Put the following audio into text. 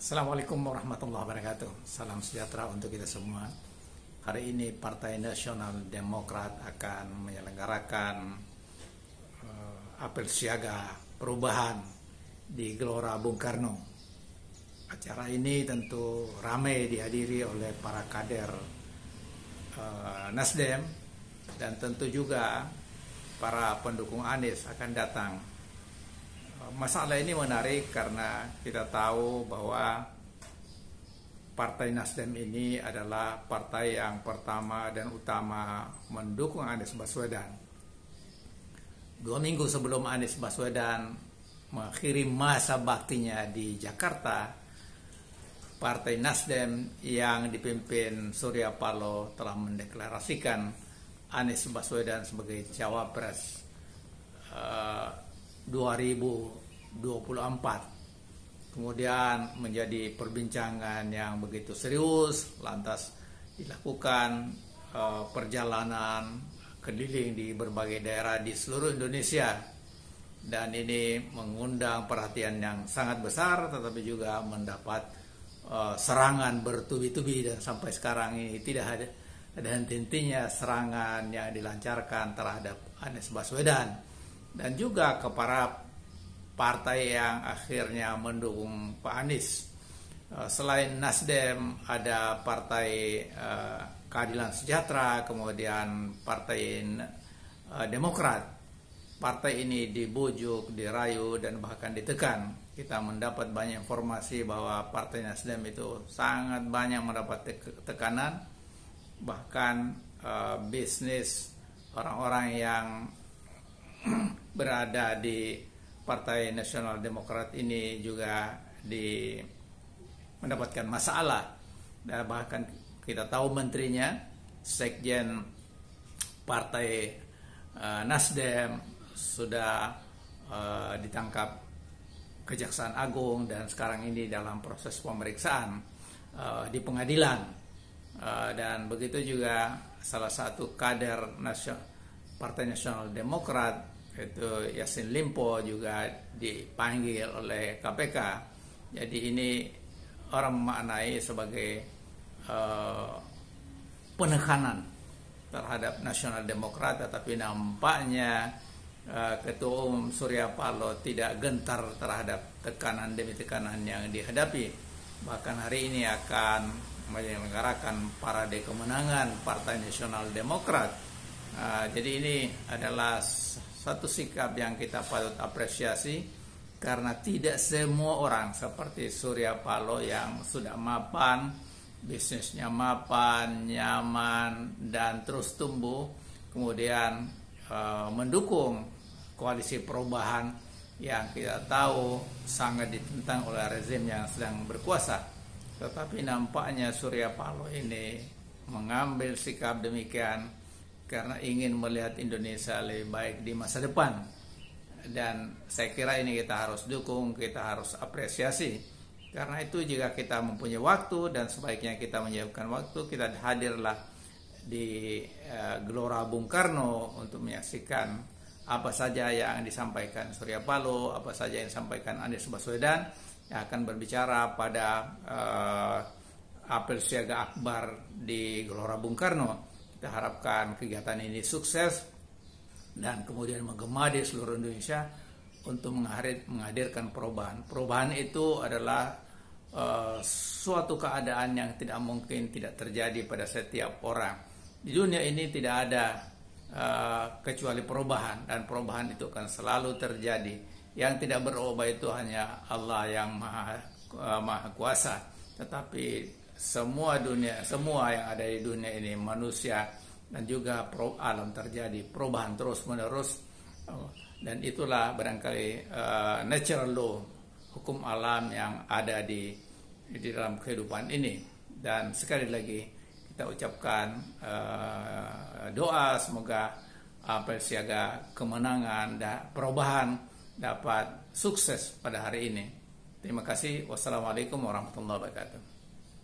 Assalamualaikum warahmatullahi wabarakatuh. Salam sejahtera untuk kita semua. Hari ini Partai Nasional Demokrat akan menyelenggarakan apel siaga perubahan di Gelora Bung Karno. Acara ini tentu ramai dihadiri oleh para kader Nasdem dan tentu juga para pendukung Anies akan datang. Masalah ini menarik karena kita tahu bahwa Partai Nasdem ini adalah partai yang pertama dan utama mendukung Anies Baswedan. 2 minggu sebelum Anies Baswedan mengakhiri masa baktinya di Jakarta, Partai Nasdem yang dipimpin Surya Paloh telah mendeklarasikan Anies Baswedan sebagai cawapres 2024. Kemudian menjadi perbincangan yang begitu serius, lantas dilakukan perjalanan keliling di berbagai daerah di seluruh Indonesia, dan ini mengundang perhatian yang sangat besar, tetapi juga mendapat serangan bertubi-tubi, dan sampai sekarang ini tidak ada henti-hentinya serangan yang dilancarkan terhadap Anies Baswedan dan juga ke para partai yang akhirnya mendukung Pak Anies. Selain Nasdem ada Partai Keadilan Sejahtera, kemudian Partai Demokrat. Partai ini dibujuk, dirayu, dan bahkan ditekan. Kita mendapat banyak informasi bahwa Partai Nasdem itu sangat banyak mendapat tekanan. Bahkan bisnis orang-orang yang berada di Partai Nasional Demokrat ini juga mendapatkan masalah. Dan bahkan kita tahu menterinya, sekjen Partai Nasdem sudah ditangkap Kejaksaan Agung dan sekarang ini dalam proses pemeriksaan di pengadilan. Dan begitu juga salah satu kader Partai Nasional Demokrat, itu Yassin Limpo, juga dipanggil oleh KPK. Jadi ini orang memaknai sebagai penekanan terhadap Nasional Demokrat, tetapi nampaknya Ketua Umum Surya Paloh tidak gentar terhadap tekanan demi tekanan yang dihadapi. Bahkan hari ini akan menyelenggarakan parade kemenangan Partai Nasional Demokrat. Jadi ini adalah satu sikap yang kita patut apresiasi, karena tidak semua orang seperti Surya Paloh yang sudah mapan, bisnisnya mapan, nyaman, dan terus tumbuh, kemudian mendukung koalisi perubahan yang kita tahu sangat ditentang oleh rezim yang sedang berkuasa. Tetapi nampaknya Surya Paloh ini mengambil sikap demikian karena ingin melihat Indonesia lebih baik di masa depan. Dan saya kira ini kita harus dukung, kita harus apresiasi. Karena itu jika kita mempunyai waktu, dan sebaiknya kita menyiapkan waktu, kita hadirlah di Gelora Bung Karno untuk menyaksikan apa saja yang disampaikan Surya Paloh, apa saja yang disampaikan Anies Baswedan, yang akan berbicara pada apel siaga akbar di Gelora Bung Karno. Kita harapkan kegiatan ini sukses dan kemudian menggema di seluruh Indonesia untuk menghadirkan perubahan. Perubahan itu adalah suatu keadaan yang tidak mungkin tidak terjadi pada setiap orang. Di dunia ini tidak ada kecuali perubahan, dan perubahan itu akan selalu terjadi. Yang tidak berubah itu hanya Allah yang maha kuasa. Tetapi semua yang ada di dunia ini, manusia dan juga alam, terjadi perubahan terus menerus, dan itulah barangkali natural law, hukum alam yang ada di dalam kehidupan ini. Dan sekali lagi kita ucapkan doa semoga apel siaga kemenangan dan perubahan dapat sukses pada hari ini. Terima kasih. Wassalamualaikum warahmatullahi wabarakatuh.